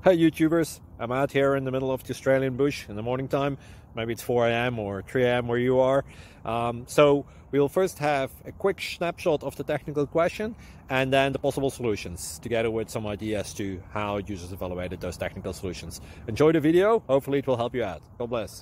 Hey YouTubers, I'm out here in the middle of the Australian bush in the morning time. Maybe it's 4 a.m. or 3 a.m. where you are. So we'll first have a quick snapshot of the technical question and then the possible solutions, together with some ideas to how users evaluated those technical solutions. Enjoy the video, hopefully it will help you out. God bless.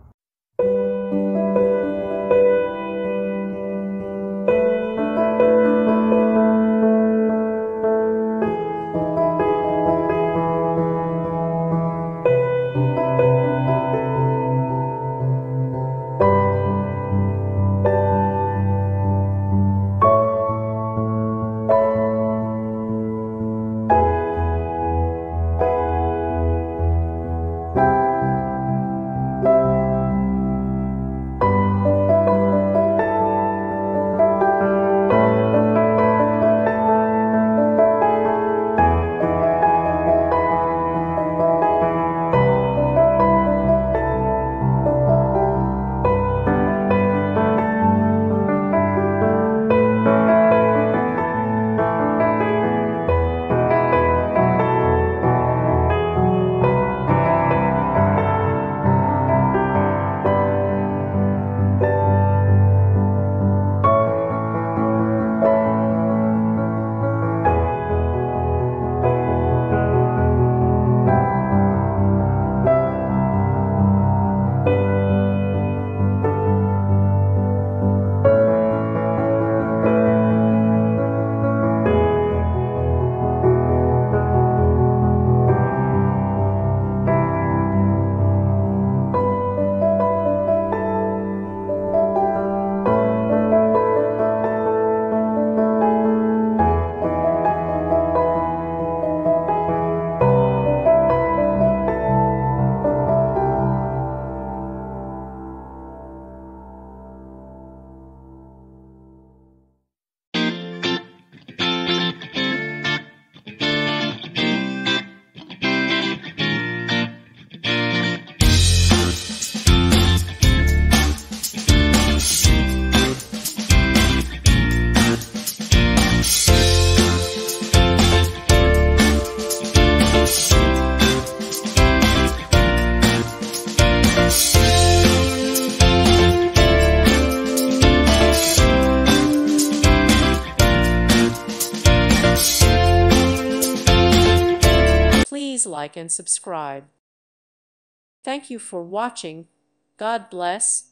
Please like and subscribe. Thank you for watching. God bless.